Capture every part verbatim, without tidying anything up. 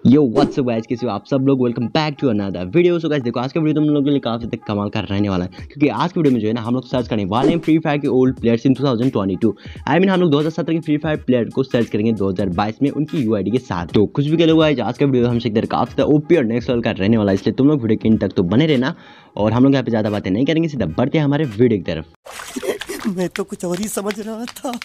Yo what's up guys, कैसे हो आप सब लोग। Welcome back to another video. So guys देखो, आज का वीडियो तुम लोगों के लिए काफी तक कमाल का रहने वाला है, क्योंकि आज के वीडियो में जो है ना हम लोग सर्च करने वाले हैं फ्री फायर के old players in two thousand twenty two. I mean हम लोग दो हज़ार सत्रह के फ्री फायर प्लेयर को सर्च करेंगे दो हज़ार बाईस में उनकी यूआईडी के साथ। तो कुछ भी कह लो गाइस, आज का वीडियो हमसे इधर काफी ओपी और नेक्स्ट लेवल का रहने वाला है, इसलिए तुम लोग वीडियो के इन तक तो बने रहना। और हम लोग यहाँ पे ज्यादा बातें नहीं करेंगे, सीधा बढ़ते हैं हमारे वीडियो की तरफ। मैं तो कुछ और ही समझ रहा था।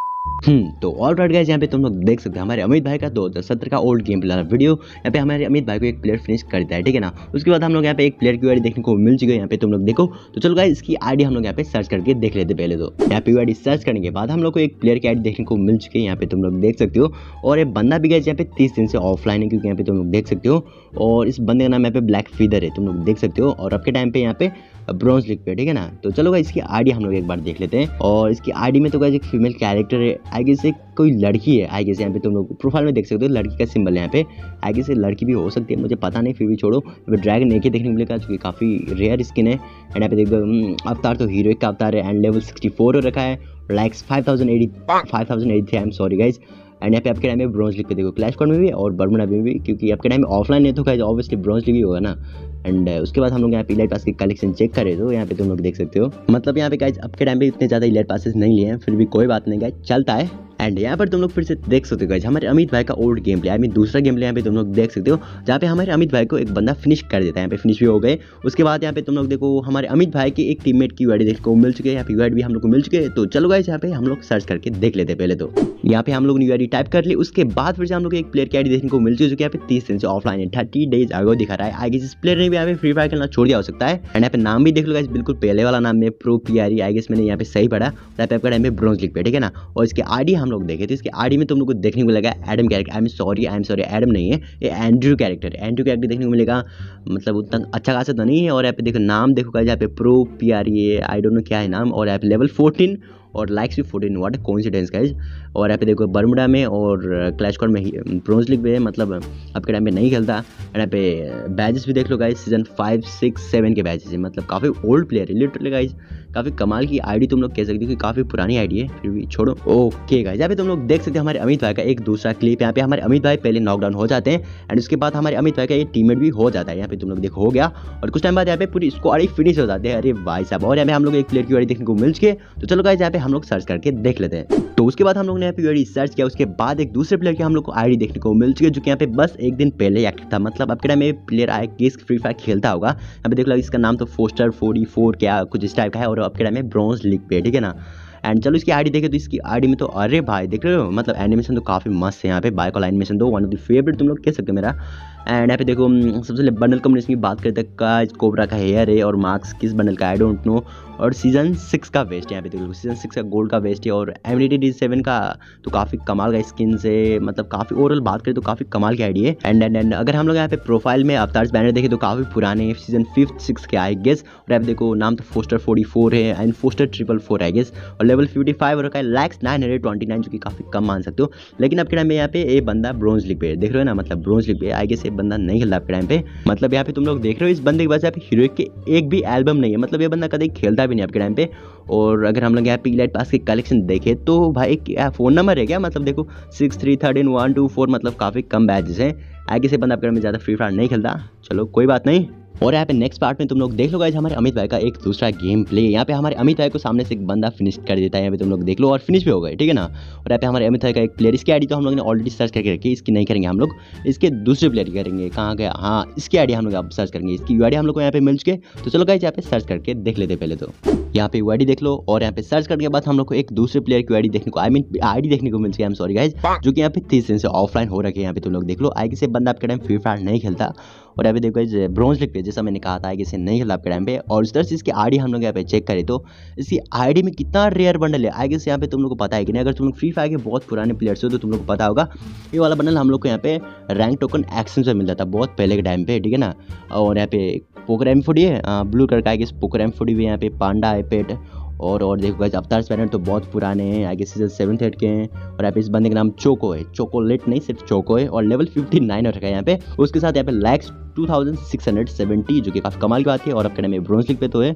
हम्म तो ऑल राइट गाइस, यहाँ पे तुम लोग देख सकते हो हमारे अमित भाई का दो हज़ार सत्रह का ओल्ड गेम प्ले वाला वीडियो। यहाँ पे हमारे अमित भाई को एक प्लेयर फिनिश कर दिया है, ठीक है ना। उसके बाद हम लोग यहाँ पे एक प्लेयर की आईडी देखने को मिल चुकी है, यहाँ पे तुम लोग देखो। तो चलो गाइस, इसकी आईडी हम लोग यहाँ पे सर्च करके देख लेते हैं। पहले तो यहाँ पे आईडी सर्च करने के बाद हम लोग को एक प्लेयर की आईडी देखने को मिल चुकी है, यहाँ पे तुम लोग देख सकते हो। और ये बंदा भी गाइस यहाँ पे तीस दिन से ऑफलाइन है, क्योंकि यहाँ पे तुम लोग देख सकते हो। और इस बंदे का नाम यहाँ पे ब्लैक फीदर है, तुम लोग देख सकते हो। और अब के टाइम पे यहाँ पे ब्रॉन्ज लीग पे, ठीक है ना। तो चलो गाइस, इसकी आईडी हम लोग एक बार देख लेते हैं। और इसकी आईडी में तो गाइस एक फीमेल कैरेक्टर है, आई गेस एक कोई लड़की है आई गेस। यहाँ पे तुम लोग प्रोफाइल में देख सकते हो लड़की का सिंबल है यहाँ पे। आई गेस लड़की भी हो सकती है, मुझे पता नहीं, फिर भी छोड़ो। यहाँ पे ड्रैगन एक ही देखने को मिलेगा, जो कि काफ़ी रेयर स्किन है। एंड यहाँ पे देखो अवतार तो हीरो का अवतार है, एंड लेवल सिक्सटी फोर हो रखा है। Likes five thousand eighty five thousand eighty three I am sorry guys. And यहाँ पे आपके टाइम में ब्रॉन्ज लीग पे देखो, क्लैश स्क्वाड में भी और बर्मुडा में भी, क्योंकि आपके टाइम में ऑफलाइन है तो गाइस ऑब्वियसली ब्रॉन्ज लीग ही होगा ना। एंड उसके बाद हम लोग यहाँ पे इलाइट पास की कलेक्शन चेक करें तो यहाँ पे तुम लोग देख सकते हो, मतलब यहाँ पे गाइस आपके टाइम पे इतने ज़्यादा इलाइट पासेस नहीं लिए हैं, फिर भी कोई बात नहीं गाइस, चलता है। एंड यहाँ पर तुम लोग फिर से देख सकते हो गाइस हमारे अमित भाई का old game play, I mean दूसरा गेम प्ले यहाँ पे तुम लोग देख सकते हो, जहाँ पे हमारे अमित भाई को एक बंदा फिनिश कर देता है। यहाँ पे फिनिश भी हो गए। उसके बाद यहाँ पे तुम लोग देखो हमारे अमित भाई के एक टीममेट की यूआईडी देखने को मिल चुके हैं, यहाँ पे यूआईडी भी हम लोग को मिल चुके हैं। तो चलो गाइस, यहाँ पे हम लोग सर्च करके देख लेते हैं। पहले तो यहाँ पे हम लोग ने यूआईडी टाइप कर ली, उसके बाद फिर से हम लोग एक प्लेयर की आईडी देखने को मिल चुकी है, जो कि यहाँ पे तीस दिन से ऑफलाइन है, थर्टी डेज अगो दिखा रहा है। आगे इस प्लेयर ने भी यहाँ पे फ्री फायर खेलना छोड़ दिया हो सकता है। एंड यहाँ पे नाम भी देख लो गाइस, बिल्कुल पहले वाला नाम है प्रो पीआरई, आई गेस मैंने यहाँ पे सही पढ़ा। यहाँ पे आपका टाइम पे ब्रॉन्ज लीग पे, ठीक है ना। और इसके आईडी हम लोग देखे तो इसके आईडी में तुम लोग को देखने को लगा Adam character, I am sorry I am sorry Adam नहीं है, ये एंड्रू कैरेक्टर एंड्रू कैरेक्टर देखने को मिलेगा, मतलब उतना अच्छा खासा तो नहीं है। और यहाँ पे देखो नाम देखो गाइस, यहाँ पे pro PRE I don't know क्या है नाम। और यहाँ पे लेवल फोर्टीन और लाइक्स भी fourteen, what a coincidence guys. और यहाँ पे देखो बर्मुडा में और क्लैश स्क्वाड में ब्रॉन्ज लीग में, मतलब आपके टाइम पे नहीं खेलता। और यहाँ पे बैजेस भी देख लो guys, season five six seven के बैजेस है, मतलब काफ़ी ओल्ड प्लेयर है लिटरली गाइस। काफ़ी कमाल की आईडी तुम लोग कह सकते हो कि काफ़ी पुरानी आईडी है, फिर भी छोड़ो। ओके गाइस, यहाँ पे तुम लोग देख सकते हो हमारे अमित भाई का एक दूसरा क्लिप। यहाँ पे हमारे अमित भाई पहले नॉकडाउन हो जाते हैं, एंड उसके बाद हमारे अमित भाई का एक टीममेट भी हो जाता है। यहाँ पे तुम लोग देखो हो गया, और कुछ टाइम बाद यहाँ पे पूरी स्क्वाड ही फिनिश हो जाते हैं। अरे भाई साहब, और यहाँ पे हम लोग एक प्लेयर की आईडी देखने को मिल चुके। तो चलो गाइस, यहाँ पे हम लोग सर्च करके देख लेते हैं। तो उसके बाद हम लोग ने यहाँ पे आईडी सर्च किया, उसके बाद एक दूसरे प्लेयर की हम लोग को आईडी देखने को मिल चुकी है, जो कि यहाँ पे बस एक दिन पहले एक्टिव था। मतलब आपके टाइम में प्लेयर आया कि फ्री फायर खेलता होगा। यहाँ पे देख लो इसका नाम तो फोस्टर फोर्टी फोर क्या कुछ इस टाइप का है, और आपके टाइम में ब्रॉन्ज लीग पे, ठीक है ना। एंड चलो इसकी आईडी देखे तो इसकी आईडी में तो अरे भाई देख रहे हो, मतलब एनिमेशन तो काफ़ी मस्त है। यहाँ पे बाइक वाला एनिमेशन तो वन ऑफ द फेवरेट तुम लोग कह सकते हो मेरा। एंड यहाँ पे देखो सबसे पहले बंडल कम्युनिकेशन की बात करते का कोबरा का हेयर है, और मार्क्स किस बंडल का आई डोंट नो। और सीजन सिक्स का वेस्ट है, यहाँ पे देखो सीजन सिक्स का गोल्ड का वेस्ट है। और एमिनिटी डी सेवन का तो काफ़ी कमाल का स्किन से, मतलब काफ़ी ओवरऑल बात करें तो काफ़ी कमाल की आईडी है। एंड एंड एंड अगर हम लोग यहाँ पे प्रोफाइल में अवतार्स बैनर देखें तो काफ़ी पुराने सीजन फिफ्थ सिक्स के आई गेस। और यहाँ पे देखो नाम तो फोस्टर फोर्टी फोर है, and Foster triple four I guess. और लेवल फिफ्टी फाइव रखा है, likes nine hundred twenty nine, जो कि काफ़ी कम मान सकते हो। लेकिन आपके टाइम में यहाँ पे ये बंदा ब्रॉन्ज लीग पे देख रहे हो ना, मतलब ब्रॉन्ज लीग पे आई गेस ये बंदा नहीं खेलता आपके टाइम पे। मतलब यहाँ पे तुम लोग देख रहे हो इस बंदे के पास यहाँ पे हीरो के एक भी एल्बम नहीं है, मतलब ये बंदा कभी खेलता भी नहीं आपके टाइम पे। और अगर हम लोग यहाँ पे इलाइट पास की कलेक्शन देखें तो भाई क्या फ़ोन नंबर है क्या, मतलब देखो six three thirteen one two four, मतलब काफ़ी कम बैचेस हैं। आगे से बंदा आपके में ज़्यादा फ्री फायर नहीं खेलता, चलो कोई बात नहीं। और यहाँ पे नेक्स्ट पार्ट में तुम लोग देख लो गाइस हमारे अमित भाई का एक दूसरा गेम प्ले। यहाँ पे हमारे अमित भाई को सामने से एक बंदा फिनिश कर देता है, यहाँ पे तुम लोग देख लो, और फिनिश भी हो गए, ठीक है ना। और यहाँ पे हमारे अमित भाई का एक प्लेयर, इसकी आईडी तो हम लोग ने ऑलरेडी सर्च करके रखी है, इसकी नहीं करेंगे हम लोग, इसके दूसरे प्लेयर की करेंगे। कहाँ गया, हाँ इसकी आईडी हम लोग अब सर्च करेंगे, इसकी यूआईडी हम लोग को यहाँ पे मिल चुके। तो चलो गाइस यहाँ पे सर्च करके देख लेते पहले तो। यहाँ पे यूआईडी देख लो, और यहाँ पे सर्च करने के बाद हम लोग को एक दूसरे प्लेयर की आईडी देखने को, आई मीन आईडी देखने को मिल चुकी है, आई एम सॉरी गाइस, जो कि यहाँ पे तीस दिन से ऑफलाइन हो रखे हैं। यहाँ पे तुम लोग देख लो, आई से बंदा आपके टाइम फ्री फायर नहीं खेलता। और यहाँ पे देखो ब्रॉन्ज लीग पे, जैसा मैंने कहा था, से नहीं खेला आपके टाइम पे। और इस तरह से इसकी आईडी हम लोग यहाँ पे चेक करें तो इसकी आईडी में कितना रेयर बंडल है, आई गेस यहाँ पे तुम लोग को पता है कि नहीं। अगर तुम लोग फ्री फायर के बहुत पुराने प्लेयर्स हो तो तुम लोग को पता होगा, ये वाला बंडल हम लोग को यहाँ पे रैंक टोकन एक्शन से मिलता था बहुत पहले के टाइम पे, ठीक है ना। और यहाँ पे पोकर एम फोर्टी है, ब्लू कलर का I guess poker M forty भी यहाँ पे, पांडा है पेट। और और देखो गाइस अवतार्स बैनर तो बहुत पुराने हैं, आगे सीजन सेवन एट के हैं। और यहाँ पे इस बंदे का नाम चोको है, चोकोलेट नहीं सिर्फ चोको है। और लेवल फिफ्टी नाइन हो रखा है यहाँ पे। उसके साथ यहाँ पे likes two thousand six hundred seventy, जो कि काफ़ी कमाल की बात है। और आपके नाम में ब्रॉन्ज लीग पे तो है।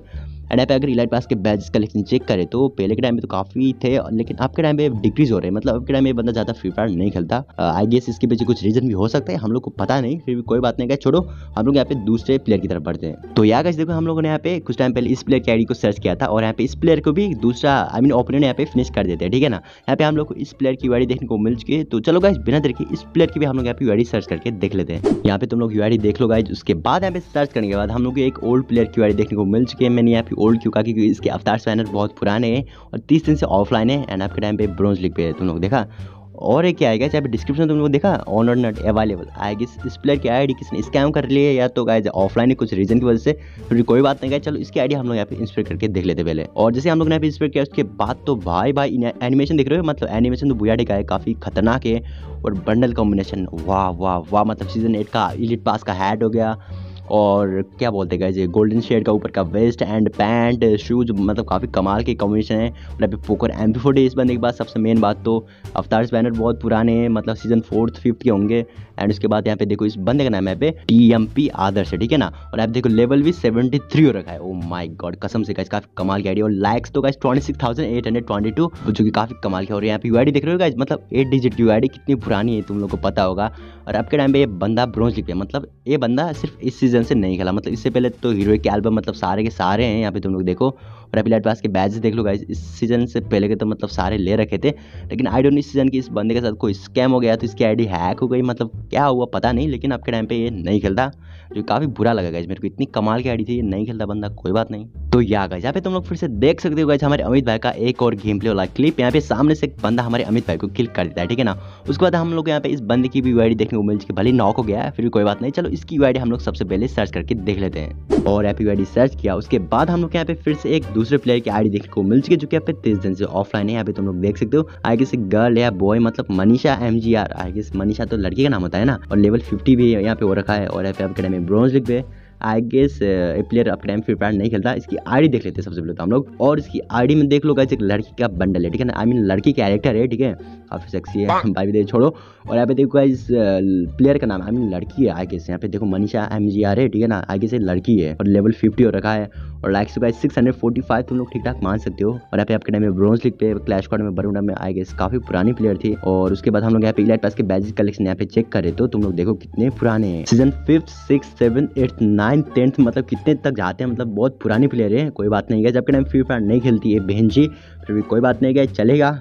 एंड यहाँ पे अगर इलाइट पास के बैजेस कलेक्शन चेक करें तो पहले के टाइम में तो काफ़ी थे, लेकिन आपके टाइम पे डिक्रीज हो रहे हैं। मतलब आपके टाइम में बंदा ज़्यादा फ्री फायर नहीं खेलता। आई गेस इसके पीछे कुछ रीजन भी हो सकता है, हम लोग को पता नहीं, फिर भी कोई बात नहीं। छोड़ो, हम लोग यहाँ पे दूसरे प्लेयर की तरफ बढ़ते हैं। तो यहाँ गाइस देखो, हम लोगों ने यहाँ पे कुछ टाइम पहले इस प्लेयर की आईडी को सर्च किया था और यहाँ पे इस प्लेयर को भी दूसरा आई मीन ओपोनेंट यहाँ पे फिनिश कर देते हैं, ठीक है ना। यहाँ पे हम लोग को इस प्लेयर की यूआईडी देखने को मिल चुकी है। तो चलो गाइस बिना देर के इस प्लेयर की भी हम लोग यहाँ पे यूआईडी सर्च करके देख लेते हैं। यहाँ पे तुम लोग यूआईडी देख लो गाइस। उसके बाद यहाँ पे सर्च करने के बाद हम लोग को एक ओल्ड प्लेयर की यूआईडी देखने को मिल चुकी है। मैंने यहाँ पे ओल्ड क्यों कहा, क्योंकि इसके अवतार स्पैनर बहुत पुराने हैं और तीस दिन से ऑफलाइन है एंड आपके टाइम पे ब्रॉन्ज लीग पे है, तुम लोग देखा। और एक क्या आएगा, चाहे डिस्क्रिप्शन तुम लोग देखा ऑन और नॉट अवेलेबल आएगी। इस प्लेयर की आईडी किसने स्कैम कर ली है या तो गाइस ऑफलाइन है कुछ रीजन की वजह से, फिर भी कोई बात नहीं गाइस। चलो इसकी आईडी हम लोग यहाँ पे इंस्पेक्ट करके देख लेते पहले। और जैसे हम लोग ने यहाँ पे इंस्पेक्ट किया उसके बाद तो भाई भाई एनिमेशन देख रहे हो, मतलब एनिमेशन तो बुयाडी का है, काफ़ी खतरनाक है। और बंडल कॉम्बिनेशन वाह वाह वाह, मतलब सीजन एट का इलीट पास का हैड हो गया और क्या बोलते हैं ये गोल्डन शेड का ऊपर का वेस्ट एंड पैंट शूज, मतलब काफ़ी कमाल के कॉम्बिनेशन है। और अभी पोकर एम पी फोर्टी इस बंदे के बाद सबसे मेन बात तो अवतार बैनर बहुत पुराने हैं, मतलब सीजन फोर्थ फिफ्थ के होंगे। एंड उसके बाद यहाँ पे देखो इस बंदे का नाम है पे टी एम पी आदर्श है, ठीक है ना। और आप देखो लेवल भी सेवेंटी थ्री हो रखा है। ओ माय गॉड, कसम से गाइस काफ़ी कमाल की आईडी। और लाइक्स तो guys twenty six thousand eight hundred twenty two, जो कि काफ़ी कमाल की। और यहाँ पे यूआईडी देख रहे हो गाइस, मतलब एट डिजिट की यूआईडी कितनी पुरानी है तुम लोग को पता होगा। और आपके टाइम पे ये बंदा ब्रॉन्ज लीग पे, मतलब ये बंदा सिर्फ इस सीजन से नहीं खेला, मतलब इससे पहले तो हीरो के एल्बम मतलब सारे के सारे हैं यहाँ पे तुम लोग देखो। और अभी लाइट पास के बैजेस देख लो गाइस, इस सीजन से पहले के तो मतलब सारे ले रखे थे, लेकिन आई डोंट नो इस सीजन की इस बंदे के साथ कोई स्कैम हो गया तो इसकी आईडी हैक हो गई, मतलब क्या हुआ पता नहीं। लेकिन आपके टाइम पे ये नहीं खेलता, जो काफ़ी बुरा लगा गाइस मेरे को। इतनी कमाल की आईडी थी, ये नहीं खेलता बंदा, कोई बात नहीं। तो या गाइस यहाँ पे तुम लोग फिर से देख सकते हो गाइस हमारे अमित भाई का एक और गेम प्ले वाला क्लिप। यहाँ पे सामने से एक बंदा हमारे अमित भाई को किल कर देता है, ठीक है ना। उसके बाद हम लोग यहाँ पे इस बंदे की भी यूआईडी देखने को मिल चुकी है, भले नॉक हो गया है फिर भी कोई बात नहीं। चलो इसकी यूआईडी हम लोग सबसे पहले सर्च करके देख लेते हैं। और यहाँ पे यूआईडी सर्च किया, उसके बाद हम लोग यहाँ पे फिर से एक दूसरे प्लेयर की आईडी देखने को मिल चुकी है, जो कि यहाँ पे तीस दिन से ऑफलाइन है। यहाँ पे तुम लोग देख सकते हो आई गेस गर्ल या बॉय, मतलब Manisha M G R, I guess Manisha तो लड़की का नाम होता है ना। और लेवल फिफ्टी भी यहाँ पे हो रखा है। और यहाँ पे आपके टाइम में ब्रॉन्ज लीग पे आई गेस ए प्लेयर अपने टाइम फ्री फायर नहीं खेलता। इसकी आईडी देख लेते हैं सबसे पहले तो हम लोग। और इसकी आईडी में देख लो गाइस एक लड़की का बंडल है, ठीक है ना। आई मीन लड़की कैरेक्टर है, ठीक है, काफ़ी सेक्सी है भाई भी दे छोड़ो। और यहाँ पे देखो गाइस प्लेयर का नाम आई मीन लड़की है आई गेस। यहाँ पे देखो मनीषा एम जी आर है, ठीक है ना, आई गेस लड़की है। और लेवल फिफ्टी हो रखा है। और likes guys six hundred forty five तुम लोग ठीक ठाक मान सकते हो। और यहाँ पे आपके टाइम में ब्रॉन्ज लीग पे क्लैश स्क्वाड में बरुंडा में आई गेस काफ़ी पुरानी प्लेयर थी। और उसके बाद हम लोग यहाँ पे इलाइट पास के बैजेस कलेक्शन यहाँ पे चेक करें तो तुम लोग देखो कितने पुराने हैं। Season fifth six seven eighth nine tenth, मतलब कितने तक जाते हैं, मतलब बहुत पुरानी प्लेयर है। कोई बात नहीं है, जबकि टाइम फ्री फायर नहीं खेलती है बहन जी, फिर भी कोई बात नहीं है, चलेगा।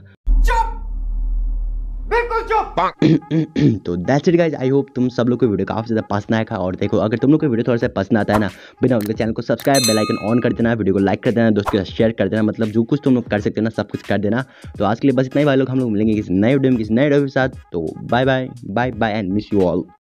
तो that's it guys, I hope तुम सब लोग को वीडियो काफी ज्यादा पसंद आएगा। और देखो अगर तुम लोग को वीडियो थोड़ा सा पसंद आता है ना, बिना उनके चैनल को सब्सक्राइब बेल आइकन ऑन कर देना, वीडियो को लाइक कर देना, दोस्तों के साथ शेयर कर देना, मतलब जो कुछ तुम लोग कर सकते हो ना सब कुछ कर देना। तो आज के लिए बस इतना ही भाई लोग, हम लोग मिलेंगे किसी नए वीडियो में किसी नए वीडियो के साथ। तो bye bye bye bye and miss you all.